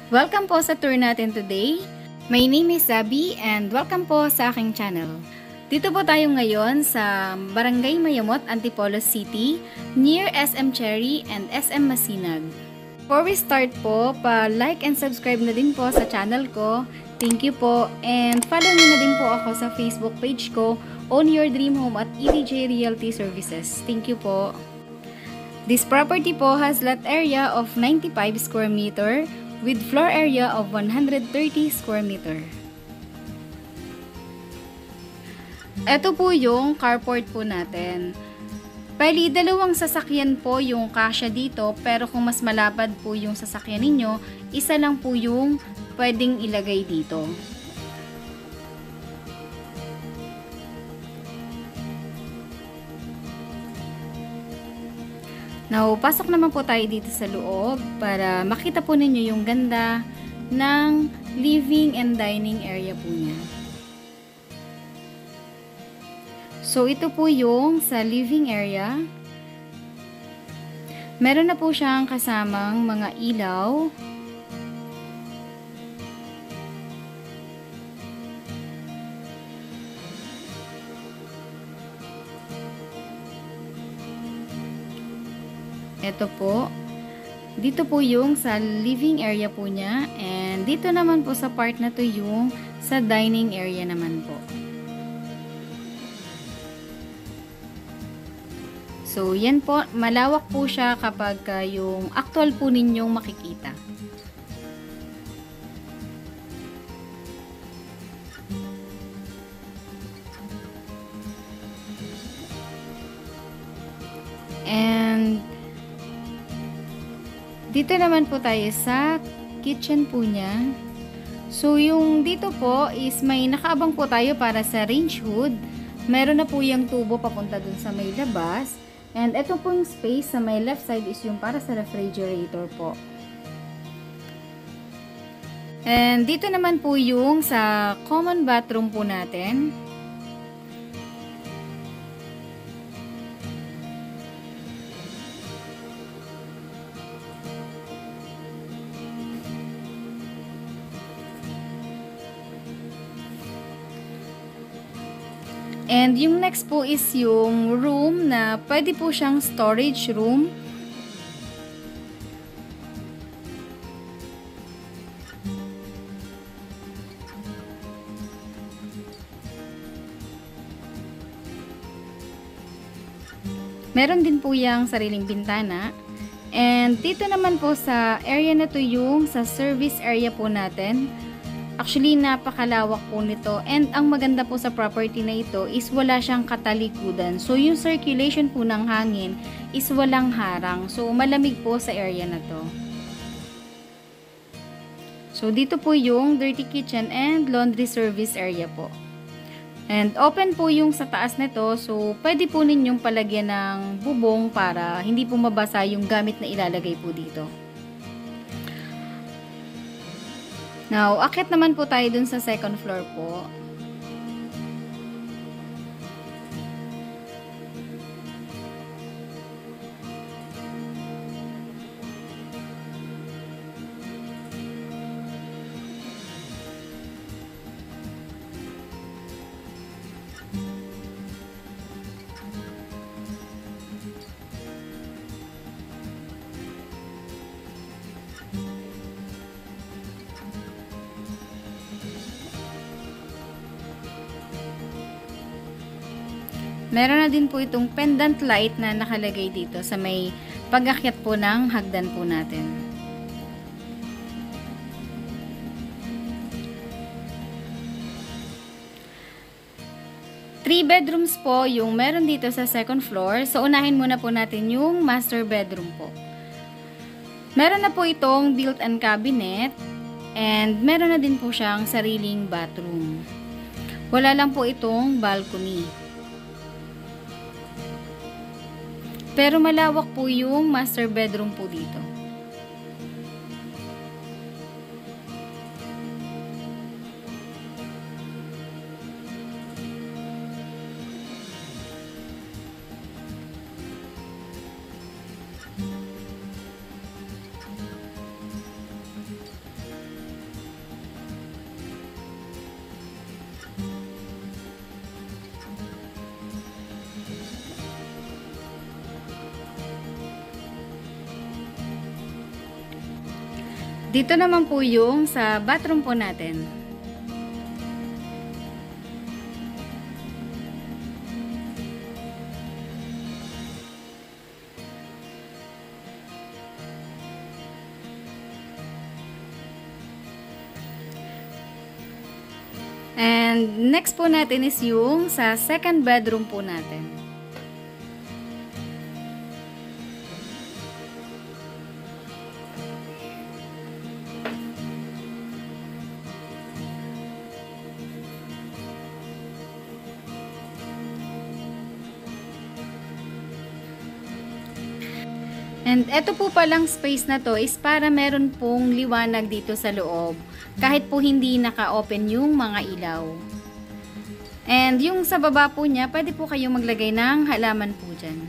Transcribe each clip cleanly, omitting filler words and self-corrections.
Welcome po sa tour natin today. My name is Zabi and welcome po sa aking channel. Dito po tayo ngayon sa Barangay Mayamot, Antipolo City, near SM Cherry and SM Masinag. Before we start po, pa-like and subscribe na din po sa channel ko. Thank you po. And follow nyo na din po ako sa Facebook page ko, Own Your Dream Home at EDJ Realty Services. Thank you po. This property po has lot area of 95 square meter with floor area of 130 square meter. Ito po yung carport po natin. Bali, dalawang sasakyan po yung kasya dito, pero kung mas malapad po yung sasakyan ninyo, isa lang po yung pwedeng ilagay dito. Now, pasok naman po tayo dito sa loob para makita po ninyo yung ganda ng living and dining area po niya. So, ito po yung sa living area. Meron na po siyang kasamang mga ilaw. Ito po. Dito po yung sa living area po niya. And dito naman po sa part na to yung sa dining area naman po. So, yan po. Malawak po siya kapag yung actual po ninyong makikita. And dito naman po tayo sa kitchen po niya. So, yung dito po is may nakaabang po tayo para sa range hood. Meron na po yung tubo papunta dun sa may labas. And ito po yung space sa may left side is yung para sa refrigerator po. And dito naman po yung sa common bathroom po natin. And yung next po is yung room na pwede po siyang storage room. Meron din po yung sariling bintana. And dito naman po sa area na to yung sa service area po natin. Actually, napakalawak po nito. And ang maganda po sa property na ito is wala siyang katalikudan. So, yung circulation po ng hangin is walang harang. So, malamig po sa area na to. So, dito po yung dirty kitchen and laundry service area po. And open po yung sa taas nito. So, pwede po ninyong palagyan ng bubong para hindi po mabasa yung gamit na ilalagay po dito. Now, akit naman po tayo dun sa second floor po. Meron na din po itong pendant light na nakalagay dito sa may pag-akyat po ng hagdan po natin. Three bedrooms po yung meron dito sa second floor. So, unahin muna po natin yung master bedroom po. Meron na po itong built-in cabinet and meron na din po siyang sariling bathroom. Wala lang po itong balcony. Pero malawak po yung master bedroom po dito. Dito naman po yung sa bathroom po natin. And next po natin is yung sa second bedroom po natin. And eto po palang space na to is para meron pong liwanag dito sa loob. Kahit po hindi naka-open yung mga ilaw. And yung sa baba po niya, pwede po kayong maglagay ng halaman po dyan.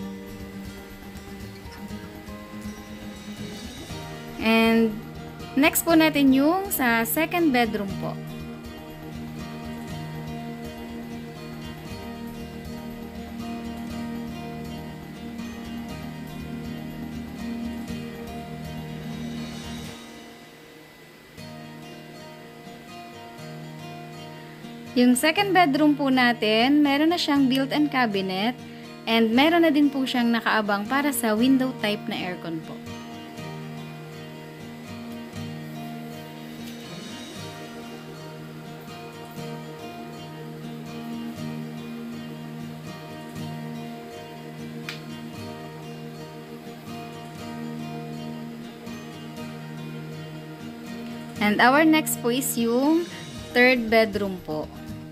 And next po natin yung sa second bedroom po. Yung second bedroom po natin, meron na siyang built-in cabinet and meron na din po siyang nakaabang para sa window type na aircon po. And our next po is yung third bedroom po.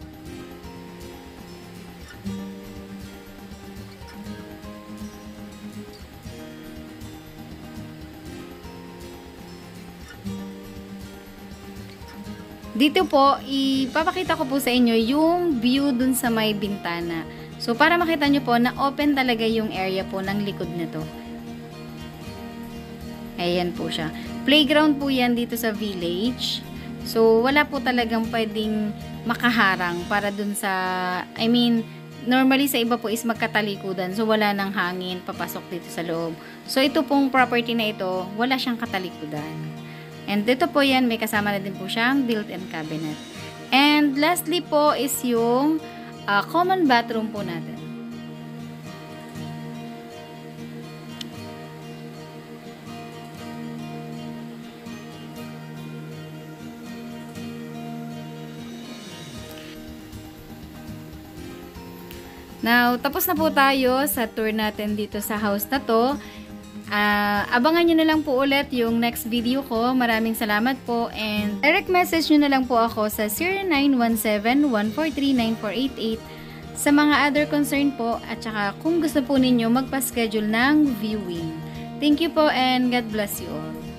Dito po, ipapakita ko po sa inyo yung view dun sa may bintana. So, para makita nyo po na open talaga yung area po ng likod nito. Ayan po siya. Playground po yan dito sa village. So, wala po talagang pwedeng makaharang para dun sa, normally sa iba po is magkatalikudan. So, wala nang hangin papasok dito sa loob. So, ito pong property na ito, wala siyang katalikudan. And dito po yan, may kasama na din po siyang built-in cabinet. And lastly po is yung common bathroom po natin. Now, tapos na po tayo sa tour natin dito sa house na to. Abangan nyo na lang po ulit yung next video ko. Maraming salamat po and direct message nyo na lang po ako sa 0917-143-9488 sa mga other concern po at saka kung gusto po ninyo magpa-schedule ng viewing. Thank you po and God bless you all.